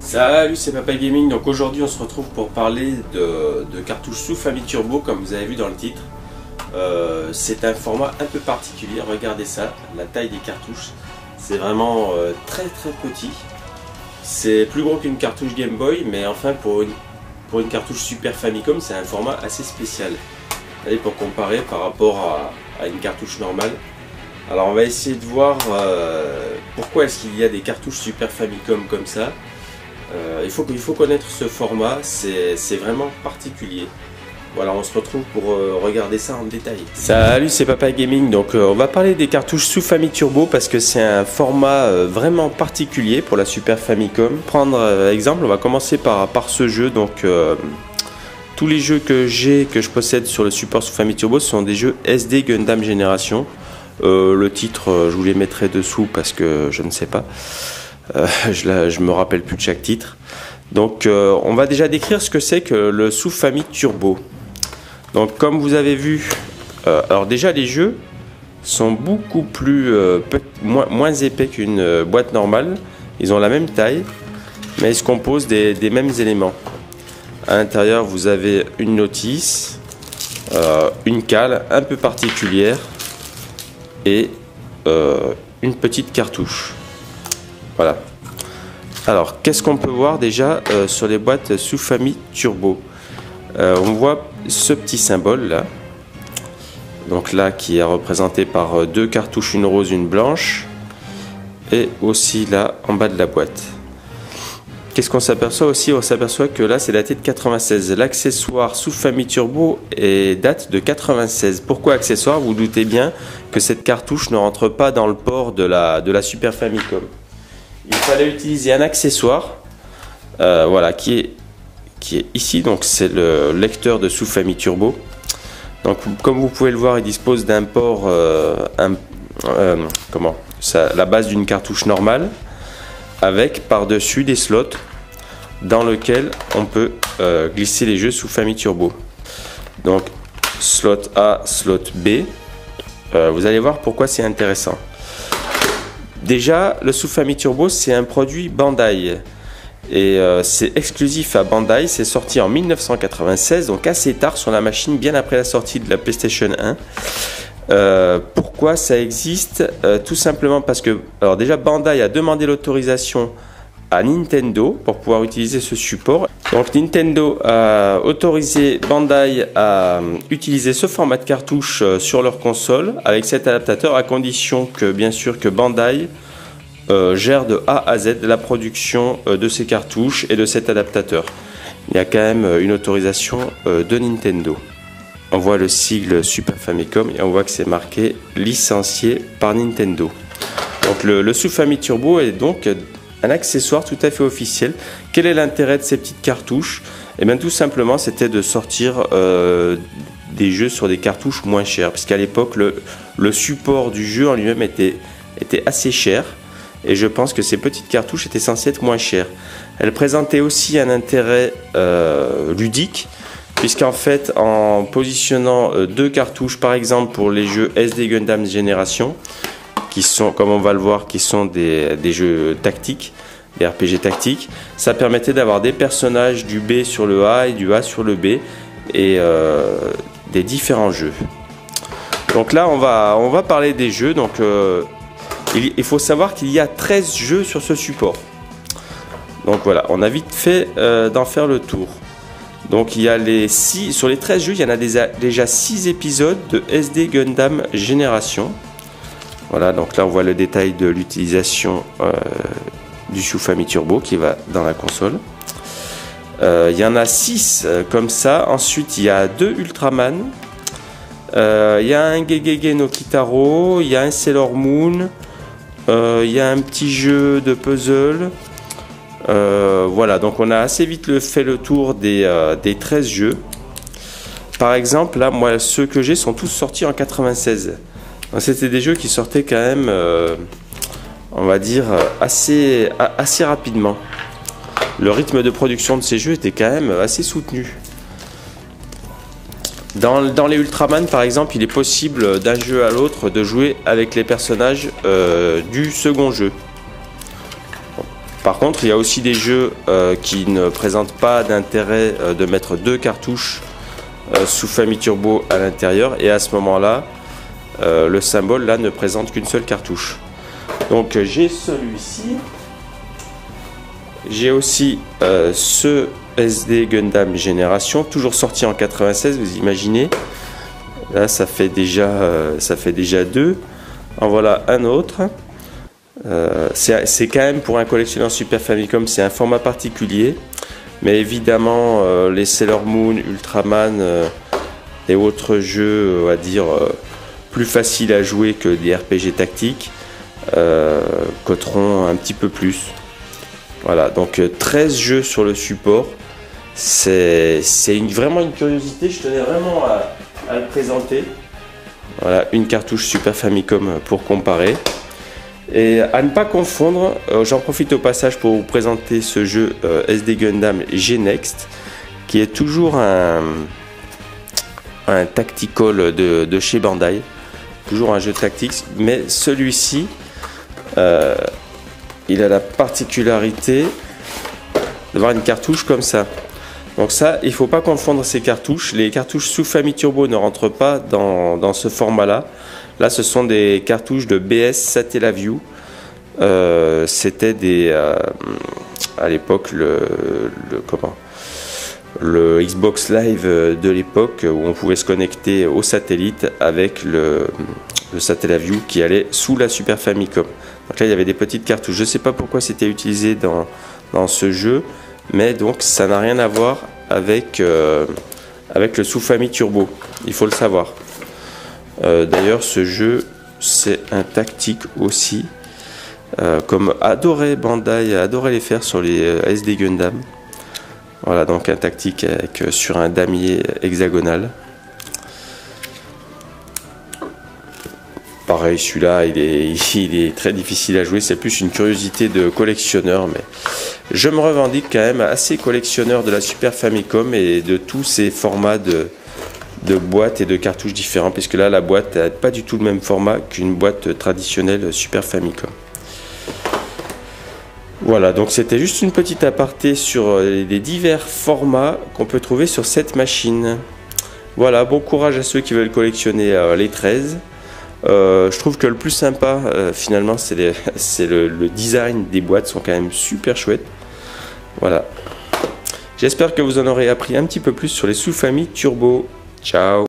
Salut, c'est Papa Gaming. Donc aujourd'hui on se retrouve pour parler de cartouches sous famille turbo, comme vous avez vu dans le titre. C'est un format un peu particulier, regardez ça, la taille des cartouches, c'est vraiment très petit. C'est plus gros qu'une cartouche Game Boy, mais enfin pour une cartouche Super Famicom, c'est un format assez spécial. Allez, pour comparer par rapport à une cartouche normale. Alors on va essayer de voir pourquoi est-ce qu'il y a des cartouches Super Famicom comme ça. Il faut connaître ce format, c'est vraiment particulier. Voilà, on se retrouve pour regarder ça en détail. Salut, c'est Papa Gaming. Donc on va parler des cartouches sous famille turbo parce que c'est un format vraiment particulier pour la Super Famicom. Prendre exemple, on va commencer par ce jeu. Donc tous les jeux que je possède sur le support sous famille turbo, ce sont des jeux SD Gundam Génération. Le titre, je vous les mettrai dessous parce que je ne sais pas. Je me rappelle plus de chaque titre. Donc on va déjà décrire ce que c'est que le sous-famille turbo. Donc comme vous avez vu, alors déjà les jeux sont beaucoup plus moins épais qu'une boîte normale. Ils ont la même taille, mais ils se composent des mêmes éléments. À l'intérieur vous avez une notice, une cale un peu particulière et une petite cartouche. Voilà. Alors, qu'est-ce qu'on peut voir déjà sur les boîtes sous famille turbo? On voit ce petit symbole là. Donc là, qui est représenté par deux cartouches, une rose, une blanche. Et aussi là, en bas de la boîte. Qu'est-ce qu'on s'aperçoit aussi? On s'aperçoit que là, c'est daté de 96. L'accessoire sous famille turbo date de 96. Pourquoi accessoire? Vous doutez bien que cette cartouche ne rentre pas dans le port de la Super Famicom. Il fallait utiliser un accessoire, voilà, qui est ici. Donc c'est le lecteur de sous famille turbo. Donc comme vous pouvez le voir, il dispose d'un port, la base d'une cartouche normale, avec par-dessus des slots dans lesquels on peut glisser les jeux sous famille turbo. Donc slot A, slot B. Vous allez voir pourquoi c'est intéressant. Déjà, le sous-famille turbo, c'est un produit Bandai. Et c'est exclusif à Bandai. C'est sorti en 1996, donc assez tard sur la machine, bien après la sortie de la PlayStation 1. Pourquoi ça existe? Tout simplement parce que, alors déjà, Bandai a demandé l'autorisation à Nintendo pour pouvoir utiliser ce support. Donc Nintendo a autorisé Bandai à utiliser ce format de cartouche sur leur console avec cet adaptateur, à condition que bien sûr que Bandai gère de A à Z la production de ces cartouches et de cet adaptateur. Il y a quand même une autorisation de Nintendo. On voit le sigle Super Famicom et on voit que c'est marqué licencié par Nintendo. Donc le sous-famille turbo est donc un accessoire tout à fait officiel. Quel est l'intérêt de ces petites cartouches? Et bien tout simplement, c'était de sortir des jeux sur des cartouches moins chères, puisqu'à l'époque le support du jeu en lui-même était assez cher, et je pense que ces petites cartouches étaient censées être moins chères. Elles présentaient aussi un intérêt ludique, puisqu'en fait, en positionnant deux cartouches, par exemple pour les jeux SD Gundam Génération, qui sont, comme on va le voir, qui sont des jeux tactiques, des RPG tactiques. Ça permettait d'avoir des personnages du B sur le A et du A sur le B, et des différents jeux. Donc là, on va parler des jeux. Donc, il faut savoir qu'il y a 13 jeux sur ce support. Donc voilà, on a vite fait d'en faire le tour. Donc il y a sur les 13 jeux, il y en a déjà 6 épisodes de SD Gundam Génération. Voilà, donc là on voit le détail de l'utilisation du sous-famille turbo qui va dans la console. Il y en a 6 comme ça. Ensuite il y a 2 Ultraman. Il y a un Gegege no Kitaro. Il y a un Sailor Moon. Il y a un petit jeu de puzzle. Voilà, donc on a assez vite fait le tour des 13 jeux. Par exemple, là, moi, ceux que j'ai sont tous sortis en 96. C'était des jeux qui sortaient quand même, on va dire, assez rapidement. Le rythme de production de ces jeux était quand même assez soutenu. Dans les Ultraman, par exemple, il est possible d'un jeu à l'autre de jouer avec les personnages du second jeu. Par contre, il y a aussi des jeux qui ne présentent pas d'intérêt de mettre 2 cartouches sous famille turbo à l'intérieur, et à ce moment-là, le symbole là ne présente qu'une seule cartouche. Donc j'ai celui-ci. J'ai aussi ce SD Gundam Génération, toujours sorti en 96, vous imaginez. Là, ça fait déjà 2. En voilà un autre. C'est quand même, pour un collectionneur Super Famicom, c'est un format particulier. Mais évidemment, les Sailor Moon, Ultraman et autres jeux, on va dire, plus faciles à jouer que des RPG tactiques, coûteront un petit peu plus. Voilà, donc 13 jeux sur le support. C'est vraiment une curiosité, je tenais vraiment à le présenter. Voilà, une cartouche Super Famicom pour comparer. Et à ne pas confondre, j'en profite au passage pour vous présenter ce jeu SD Gundam G-Next, qui est toujours un tactical de chez Bandai. Toujours un jeu tactique, mais celui-ci, il a la particularité d'avoir une cartouche comme ça. Donc ça, il ne faut pas confondre ces cartouches. Les cartouches sous famille turbo ne rentrent pas dans ce format-là. Là, ce sont des cartouches de BS Satellaview. C'était à l'époque le Xbox Live de l'époque, où on pouvait se connecter au satellite avec le Satellaview qui allait sous la Super Famicom. Donc là, il y avait des petites cartouches. Je ne sais pas pourquoi c'était utilisé dans ce jeu, mais donc ça n'a rien à voir avec le sous-famille turbo. Il faut le savoir. D'ailleurs, ce jeu, c'est un tactique aussi, comme Bandai adorait les faire sur les SD Gundam. Voilà, donc un tactique sur un damier hexagonal. Pareil, celui-là, il est très difficile à jouer. C'est plus une curiosité de collectionneur, mais je me revendique quand même assez collectionneur de la Super Famicom et de tous ces formats de boîtes et de cartouches différents, puisque là, la boîte n'a pas du tout le même format qu'une boîte traditionnelle Super Famicom. Voilà, donc c'était juste une petite aparté sur les divers formats qu'on peut trouver sur cette machine. Voilà, bon courage à ceux qui veulent collectionner les 13. Je trouve que le plus sympa, finalement, c'est le design des boîtes, sont quand même super chouettes. Voilà. J'espère que vous en aurez appris un petit peu plus sur les sous-familles turbo. Ciao!